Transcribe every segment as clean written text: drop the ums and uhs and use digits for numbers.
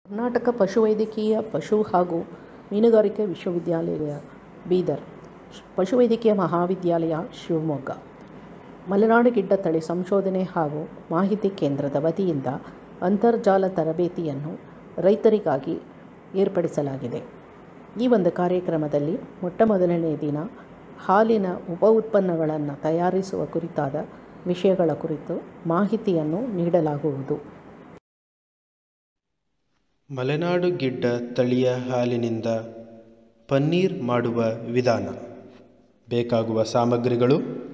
ಕರ್ನಾಟಕ ಪಶುವೈದ್ಯಕೀಯ ಪಶು ಹಾಗೂ ಮೀನುಗಾರಿಕೆ ವಿಶ್ವವಿದ್ಯಾಲಯ ಬೀದರ್, ಪಶುವೈದ್ಯಕೀಯ ಮಹಾವಿದ್ಯಾಲಯ ಶಿವಮೊಗ್ಗ, ಮಲೆನಾಡು ಗಿಡ್ಡ ತಳಿ ಸಂಶೋಧನೆ ಹಾಗೂ ಮಾಹಿತಿ ಕೇಂದ್ರದ ವತಿಯಿಂದ ಅಂತರ್ಜಾಲ ತರಬೇತಿಯನ್ನು ರೈತರಿಗಾಗಿ ಏರ್ಪಡಿಸಲಾಗಿದೆ. ಈ ಒಂದು ಕಾರ್ಯಕ್ರಮದಲ್ಲಿ ಮೊಟ್ಟಮೊದಲನೇ ದಿನ ಹಾಲಿನ ಉಪ ಉತ್ಪನ್ನಗಳನ್ನು ತಯಾರಿಸುವ ಕುರಿತಾದ ವಿಷಯಗಳ ಕುರಿತು ಮಾಹಿತಿಯನ್ನು ನೀಡಲಾಗುವುದು. ಮಲೆನಾಡು ಗಿಡ್ಡ ತಳಿಯ ಹಾಲಿನಿಂದ ಪನ್ನೀರ್ ಮಾಡುವ ವಿಧಾನ. ಬೇಕಾಗುವ ಸಾಮಗ್ರಿಗಳು: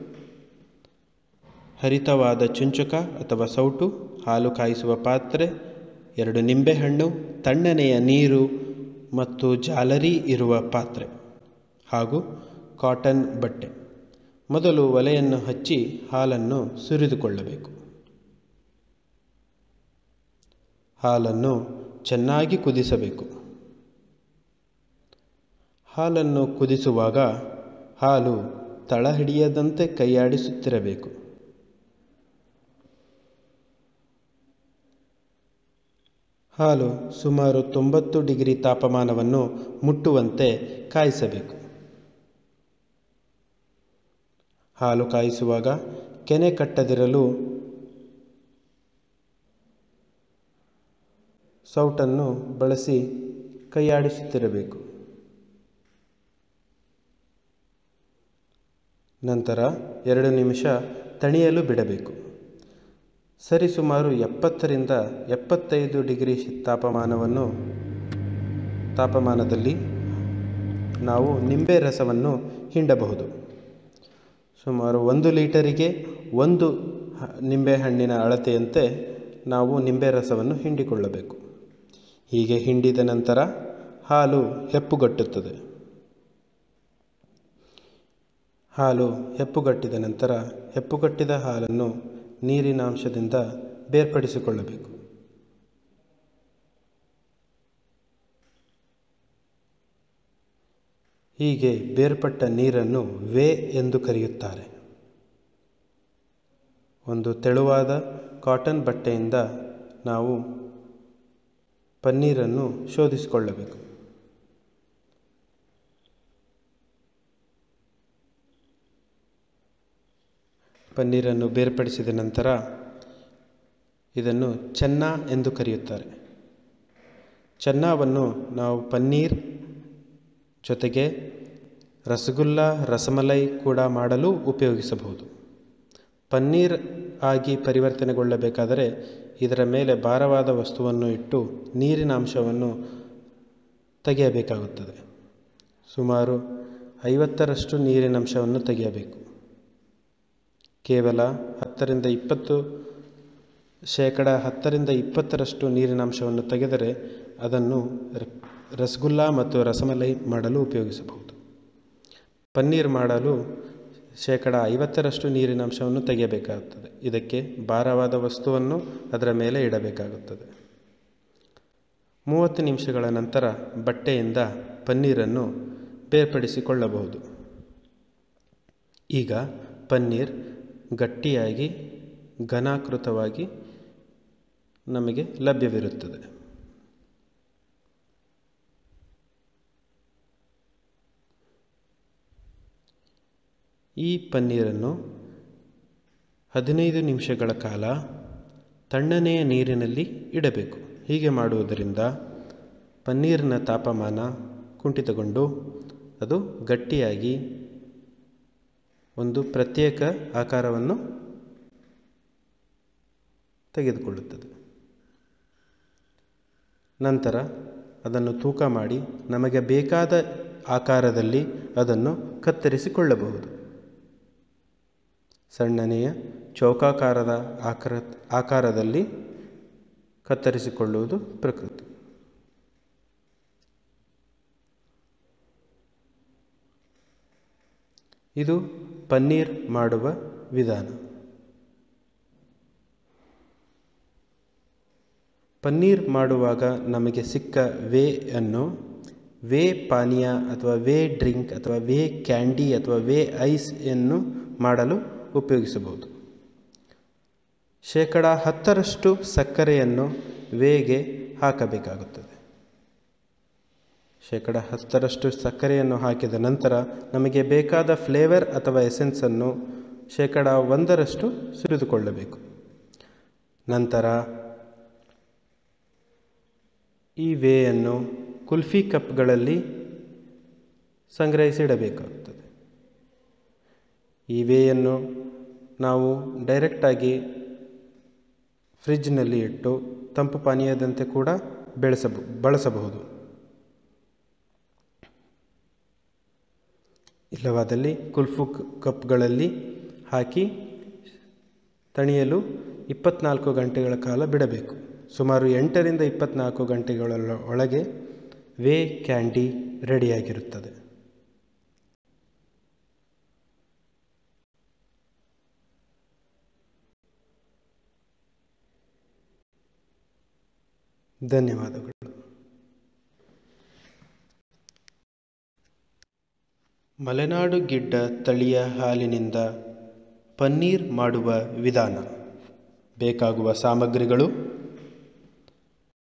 ಹರಿತವಾದ ಚುಂಚುಕ ಅಥವಾ ಸೌಟು, ಹಾಲು ಕಾಯಿಸುವ ಪಾತ್ರೆ, 2 ನಿಂಬೆಹಣ್ಣು, ತಣ್ಣನೆಯ ನೀರು ಮತ್ತು ಜಾಲರಿ ಇರುವ ಪಾತ್ರೆ ಹಾಗೂ ಕಾಟನ್ ಬಟ್ಟೆ. ಮೊದಲು ಒಲೆಯನ್ನು ಹಚ್ಚಿ ಹಾಲನ್ನು ಸುರಿದುಕೊಳ್ಳಬೇಕು. ಹಾಲನ್ನು ಚೆನ್ನಾಗಿ ಕುದಿಸಬೇಕು. ಹಾಲನ್ನು ಕುದಿಸುವಾಗ ಹಾಲು ತಳ ಹಿಡಿಯದಂತೆ ಕೈಯಾಡಿಸುತ್ತಿರಬೇಕು. ಹಾಲು ಸುಮಾರು 90 ಡಿಗ್ರಿ ತಾಪಮಾನವನ್ನು ಮುಟ್ಟುವಂತೆ ಕಾಯಿಸಬೇಕು. ಹಾಲು ಕಾಯಿಸುವಾಗ ಕೆನೆ ಕಟ್ಟದಿರಲು ಸೌಟನ್ನು ಬಳಸಿ ಕೈಯಾಡಿಸುತ್ತಿರಬೇಕು. ನಂತರ 2 ನಿಮಿಷ ತಣಿಯಲು ಬಿಡಬೇಕು. ಸರಿಸುಮಾರು 70 ರಿಂದ 75 ಡಿಗ್ರಿ ತಾಪಮಾನದಲ್ಲಿ ನಾವು ನಿಂಬೆ ರಸವನ್ನು ಹಿಂಡಬಹುದು. ಸುಮಾರು 1 ಲೀಟರಿಗೆ 1 ನಿಂಬೆಹಣ್ಣಿನ ಅಳತೆಯಂತೆ ನಾವು ನಿಂಬೆ ರಸವನ್ನು ಹಿಂಡಿಕೊಳ್ಳಬೇಕು. ಹೀಗೆ ಹಿಂಡಿದ ನಂತರ ಹಾಲು ಹೆಪ್ಪುಗಟ್ಟುತ್ತದೆ. ಹಾಲು ಹೆಪ್ಪುಗಟ್ಟಿದ ನಂತರ ಹೆಪ್ಪುಗಟ್ಟಿದ ಹಾಲನ್ನು ನೀರಿನ ಅಂಶದಿಂದ ಬೇರ್ಪಡಿಸಿಕೊಳ್ಳಬೇಕು. ಹೀಗೆ ಬೇರ್ಪಟ್ಟ ನೀರನ್ನು ವೇ ಎಂದು ಕರೆಯುತ್ತಾರೆ. ಒಂದು ತೆಳುವಾದ ಕಾಟನ್ ಬಟ್ಟೆಯಿಂದ ನಾವು ಪನ್ನೀರನ್ನು ಶೋಧಿಸಿಕೊಳ್ಳಬೇಕು. ಪನ್ನೀರನ್ನು ಬೇರ್ಪಡಿಸಿದ ನಂತರ ಇದನ್ನು ಚೆನ್ನ ಎಂದು ಕರೆಯುತ್ತಾರೆ. ಚೆನ್ನವನ್ನು ನಾವು ಪನ್ನೀರ್ ಜೊತೆಗೆ ರಸಗುಲ್ಲ, ರಸಮಲೈ ಕೂಡ ಮಾಡಲು ಉಪಯೋಗಿಸಬಹುದು. ಪನ್ನೀರ್ ಆಗಿ ಪರಿವರ್ತನೆಗೊಳ್ಳಬೇಕಾದರೆ ಇದರ ಮೇಲೆ ಭಾರವಾದ ವಸ್ತುವನ್ನು ಇಟ್ಟು ನೀರಿನ ಅಂಶವನ್ನು ತೆಗೆಯಬೇಕಾಗುತ್ತದೆ. ಸುಮಾರು 50ರಷ್ಟು ನೀರಿನ ಅಂಶವನ್ನು ತೆಗೆಯಬೇಕು. ಕೇವಲ 10% ನೀರಿನ ಅಂಶವನ್ನು ತೆಗೆದರೆ ಅದನ್ನು ರಸಗುಲ್ಲ ಮತ್ತು ರಸಮಲೈ ಮಾಡಲು ಉಪಯೋಗಿಸಬಹುದು. ಪನ್ನೀರ್ ಮಾಡಲು 50% ನೀರಿನ ಅಂಶವನ್ನು ತೆಗೆಯಬೇಕಾಗುತ್ತದೆ. ಇದಕ್ಕೆ ಭಾರವಾದ ವಸ್ತುವನ್ನು ಅದರ ಮೇಲೆ ಇಡಬೇಕಾಗುತ್ತದೆ. 30 ನಿಮಿಷಗಳ ನಂತರ ಬಟ್ಟೆಯಿಂದ ಪನ್ನೀರನ್ನು ಬೇರ್ಪಡಿಸಿಕೊಳ್ಳಬಹುದು. ಈಗ ಪನ್ನೀರ್ ಗಟ್ಟಿಯಾಗಿ ಘನಾಕೃತವಾಗಿ ನಮಗೆ ಲಭ್ಯವಿರುತ್ತದೆ. ಈ ಪನ್ನೀರನ್ನು 15 ನಿಮಿಷಗಳ ಕಾಲ ತಣ್ಣನೆಯ ನೀರಿನಲ್ಲಿ ಇಡಬೇಕು. ಹೀಗೆ ಮಾಡುವುದರಿಂದ ಪನ್ನೀರಿನ ತಾಪಮಾನ ಕುಂಠಿತಗೊಂಡು ಅದು ಗಟ್ಟಿಯಾಗಿ ಒಂದು ಪ್ರತ್ಯೇಕ ಆಕಾರವನ್ನು ತೆಗೆದುಕೊಳ್ಳುತ್ತದೆ. ನಂತರ ಅದನ್ನು ತೂಕ ಮಾಡಿ ನಮಗೆ ಬೇಕಾದ ಆಕಾರದಲ್ಲಿ ಅದನ್ನು ಕತ್ತರಿಸಿಕೊಳ್ಳಬಹುದು. ಸಣ್ಣನೆಯ ಚೌಕಾಕಾರದ ಆಕಾರದಲ್ಲಿ ಕತ್ತರಿಸಿಕೊಳ್ಳುವುದು ಪ್ರಕೃತಿ. ಇದು ಪನ್ನೀರ್ ಮಾಡುವ ವಿಧಾನ. ಪನ್ನೀರ್ ಮಾಡುವಾಗ ನಮಗೆ ಸಿಕ್ಕ ವೇ ಪಾನೀಯ ಅಥವಾ ವೇ ಡ್ರಿಂಕ್ ಅಥವಾ ವೇ ಕ್ಯಾಂಡಿ ಅಥವಾ ವೇ ಐಸ್ ಅನ್ನು ಮಾಡಲು ಉಪಯೋಗಿಸಬಹುದು. 10% ಸಕ್ಕರೆಯನ್ನು ವೇಗೆ ಹಾಕಬೇಕಾಗುತ್ತದೆ. 10% ಸಕ್ಕರೆಯನ್ನು ಹಾಕಿದ ನಂತರ ನಮಗೆ ಬೇಕಾದ ಫ್ಲೇವರ್ ಅಥವಾ ಎಸೆನ್ಸನ್ನು 1% ಸುರಿದುಕೊಳ್ಳಬೇಕು. ನಂತರ ಈ ವೇಯನ್ನು ಕುಲ್ಫಿ ಕಪ್ಗಳಲ್ಲಿ ಸಂಗ್ರಹಿಸಿಡಬೇಕಾಗುತ್ತದೆ. ಈ ವೇಯನ್ನು ನಾವು ಡೈರೆಕ್ಟಾಗಿ ಫ್ರಿಜ್ನಲ್ಲಿ ಇಟ್ಟು ತಂಪು ಪಾನೀಯದಂತೆ ಕೂಡ ಬಳಸಬಹುದು. ಇಲ್ಲವಾದಲ್ಲಿ ಕುಲ್ಫಿ ಕಪ್ಗಳಲ್ಲಿ ಹಾಕಿ ತಣಿಯಲು 24 ಗಂಟೆಗಳ ಕಾಲ ಬಿಡಬೇಕು. ಸುಮಾರು 8ರಿಂದ 24 ಗಂಟೆಗಳ ಒಳಗೆ ವೇ ಕ್ಯಾಂಡಿ ರೆಡಿಯಾಗಿರುತ್ತದೆ. ಧನ್ಯವಾದಗಳು. ಮಲೆನಾಡು ಗಿಡ್ಡ ತಳಿಯ ಹಾಲಿನಿಂದ ಪನ್ನೀರ್ ಮಾಡುವ ವಿಧಾನ. ಬೇಕಾಗುವ ಸಾಮಗ್ರಿಗಳು: